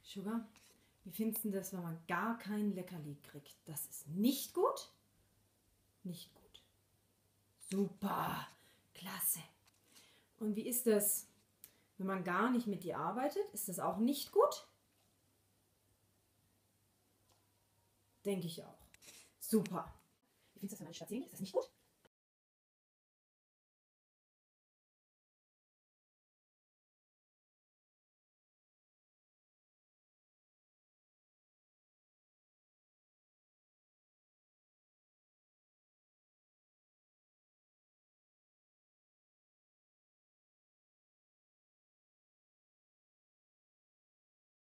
Sugar, wie findest du das, wenn man gar kein Leckerli kriegt? Das ist nicht gut? Nicht gut. Super, klasse. Und wie ist das, wenn man gar nicht mit dir arbeitet? Ist das auch nicht gut? Denke ich auch. Super. Wie findest du das, wenn man spazieren geht? Ist das nicht gut?